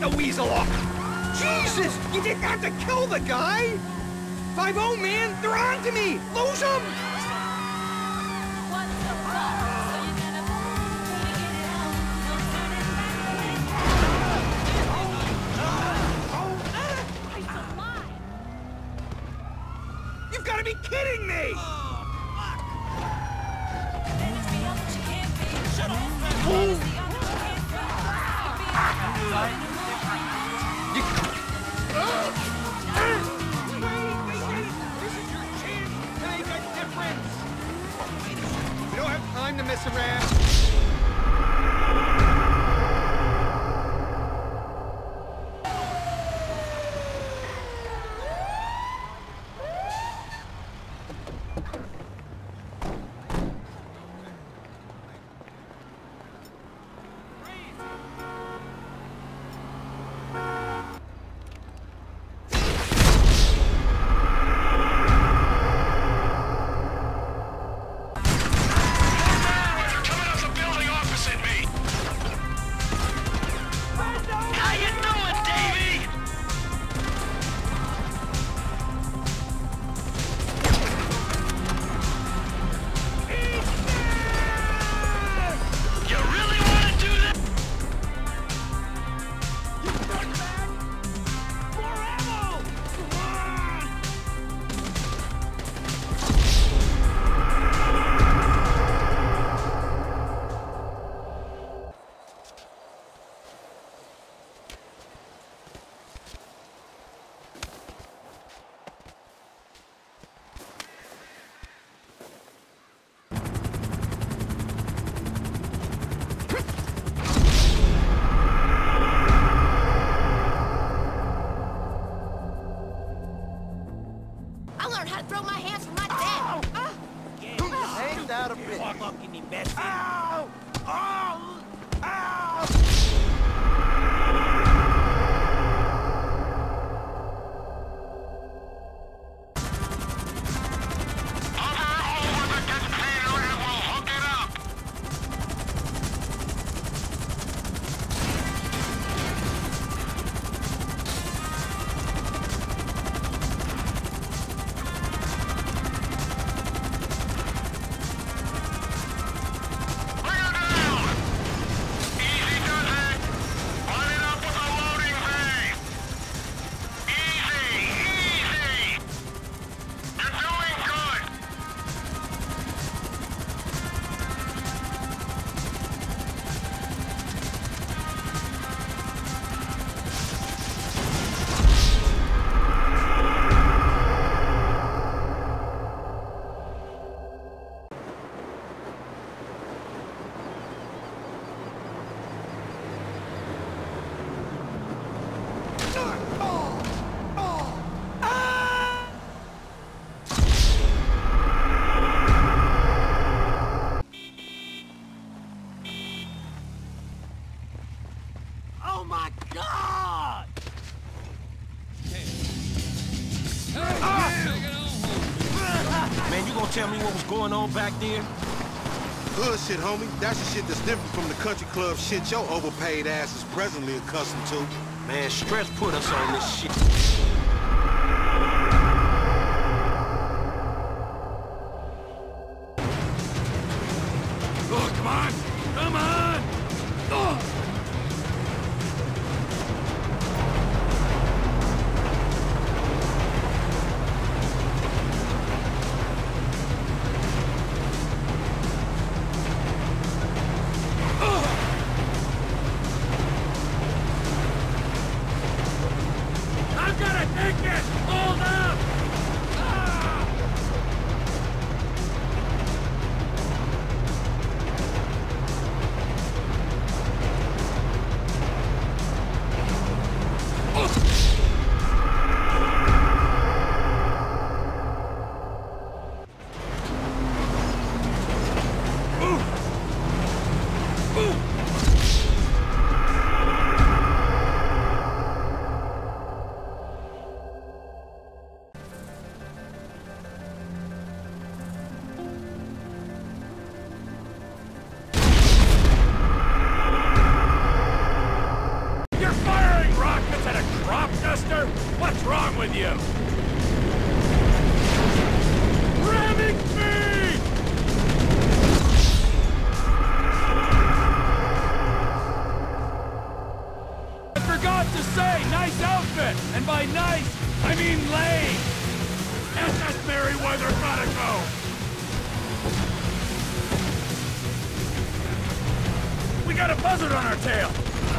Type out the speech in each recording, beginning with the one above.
the weasel off! Jesus! You didn't have to kill the guy! 5-0, man! They're on to me! Lose them! You've got to be kidding me! We don't have time to mess around. I learned how to throw my hands from my dad. Ain't that a bit? Ow! Ow! Ow! Oh my God! Man, you gonna tell me what was going on back there? Hood shit, homie. That's the shit that's different from the country club shit your overpaid ass is presently accustomed to. Man, stress put us on this shit. Oh, come on! Come on! Oh! I'm gonna take it! Hold up! Ah! got a buzzard on our tail!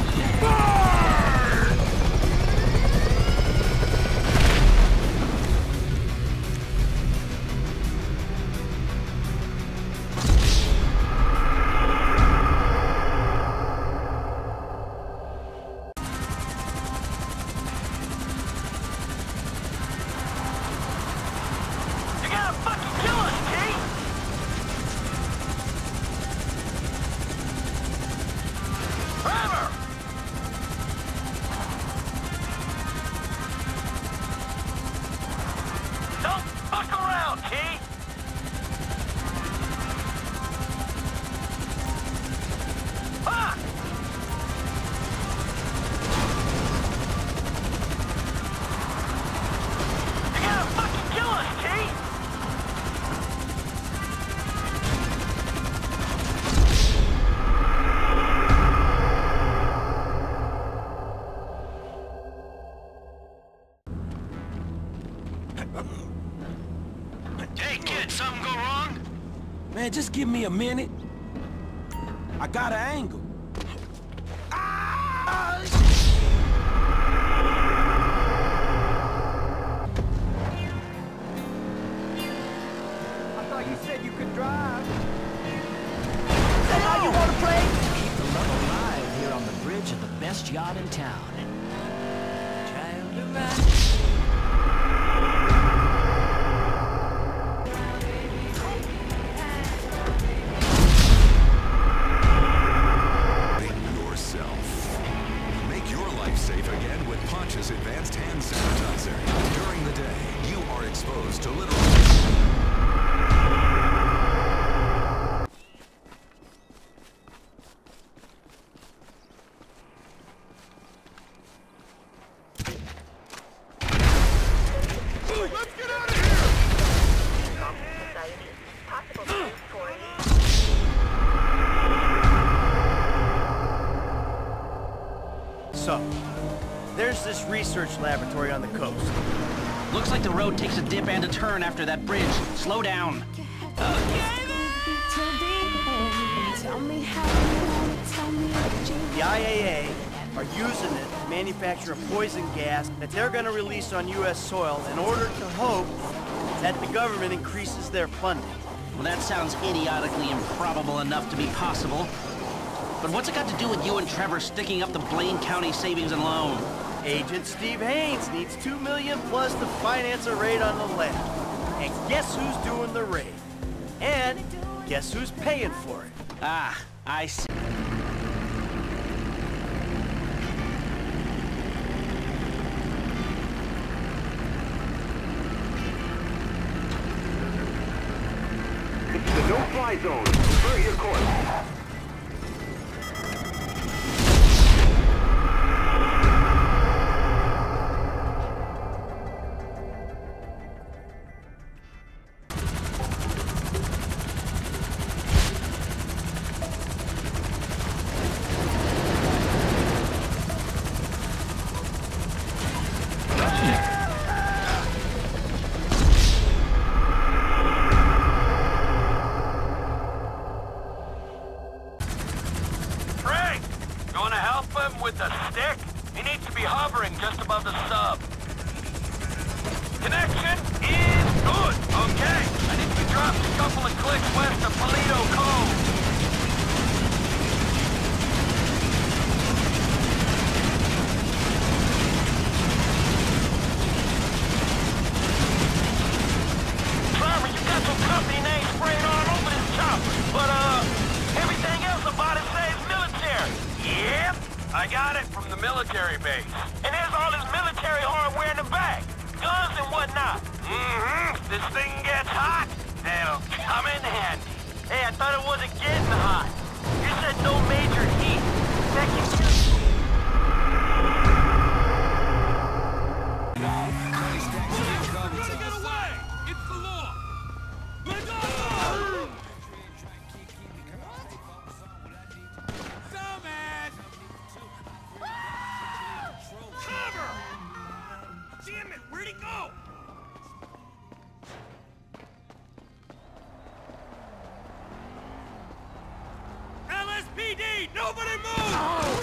Hey, kid, something go wrong? Man, just give me a minute. I got an angle. Ah! I thought you said you could drive. Is that how you want to play? Keep the love alive here on the bridge of the best yacht in town. Child of mine. Safe again with Ponch's advanced hand sanitizer. During the day, you are exposed to literal... Let's get out of here! So, there's this research laboratory on the coast. Looks like the road takes a dip and a turn after that bridge. Slow down. The IAA are using it to manufacture a poison gas that they're going to release on U.S. soil in order to hope that the government increases their funding. Well, that sounds idiotically improbable enough to be possible. But what's it got to do with you and Trevor sticking up the Blaine County Savings and Loan? Agent Steve Haynes needs $2 million plus to finance a raid on the lab. And guess who's doing the raid? And guess who's paying for it? Ah, I see. It's the no-fly zone. Revert your course. With the stick? He needs to be hovering just above the sub. Connection is good. Okay. I need to be dropped a couple of clicks west of Paleto Cove. Trevor, you got some company name sprayed all over this chopper. But, everything else about it says military. Yep. I got it from the military base. And there's all this military hardware in the back. Guns and whatnot. This thing gets hot, it'll come in handy. Hey, I thought it wasn't getting hot. You said no major heat. That can kill you. Get away! It's the law! Let go! Damn it, where'd he go? LSPD! LSPD! Nobody move!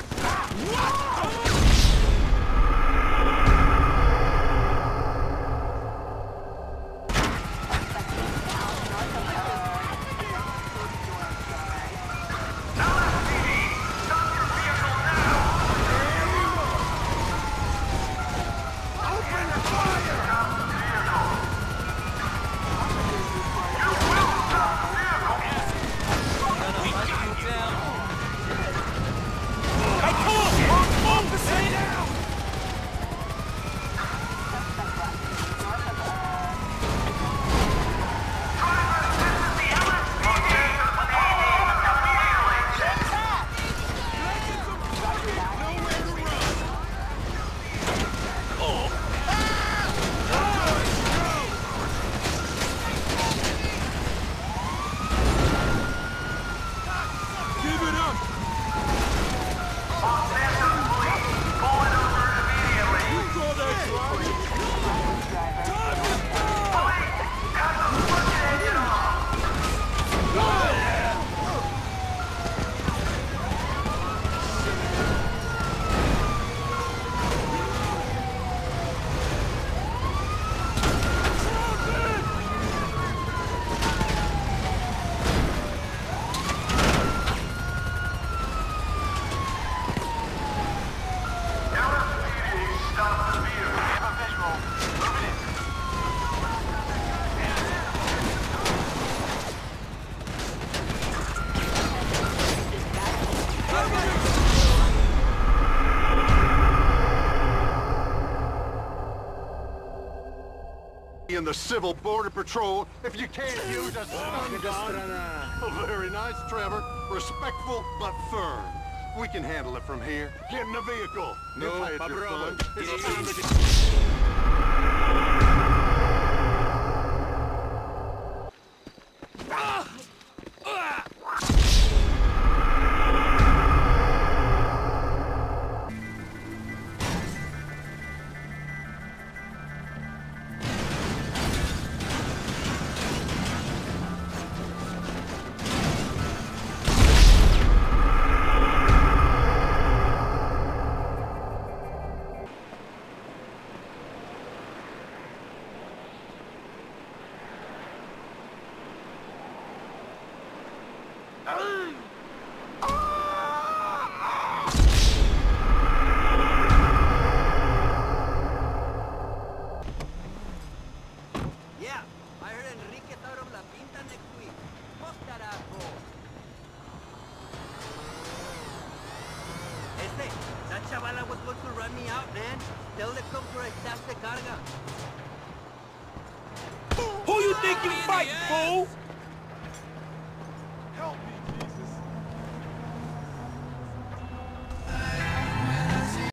In the Civil Border Patrol, if you can't use a stun gun. Oh, very nice, Trevor. Respectful, but firm. We can handle it from here. Get in the vehicle. No, problem. It's time to... That chavala was going to run me out, man. Tell the compra estás de carga. Who you think you fight, fool?